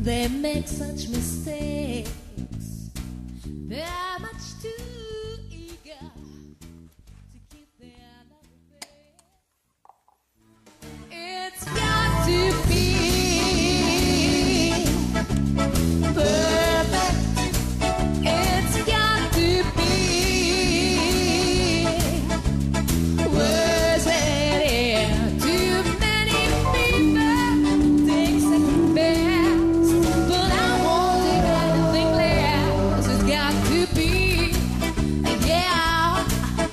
They make such mistakes. They're much too eager to keep their love affair. It's got to be perfect. It's got to be worse than air. Too many people take second best, but I won't take anything less. It's got to be, yeah,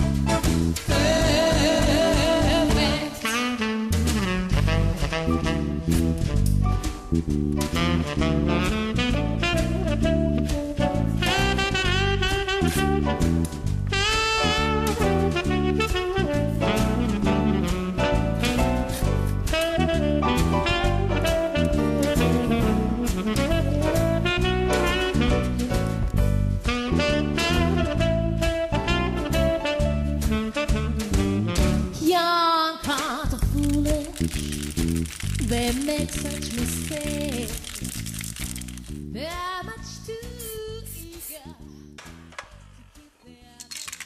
young hearts are foolish. They make such mistakes. They're much too eager to keep their.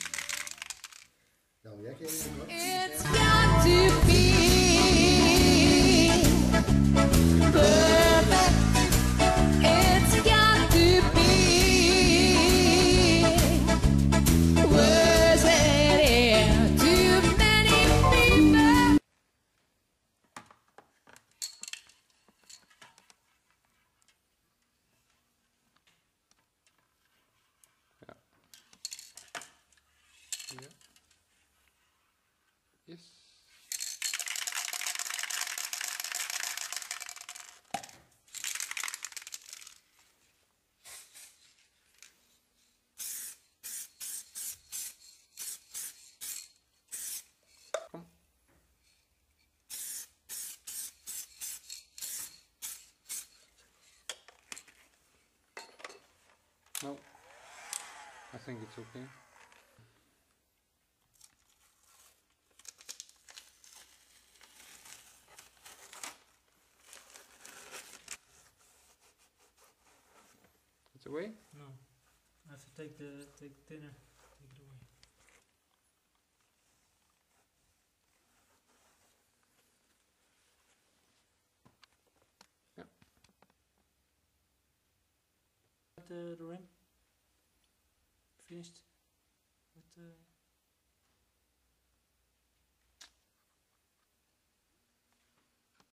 Nou, jij kent hem wel. It's got to be perfect. It's got to be worse than air. Too many people. Ja. Ja. Yes. Kom. No, I think it's okay. It's away? No, I have to take the thinner, take it away. Yeah. The ring finished with the